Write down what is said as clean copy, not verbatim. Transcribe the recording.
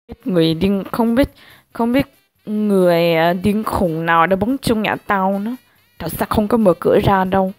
Người điên không biết người điên khùng nào đã bắn trúng nhà tao nữa. Tao sẽ không có mở cửa ra đâu.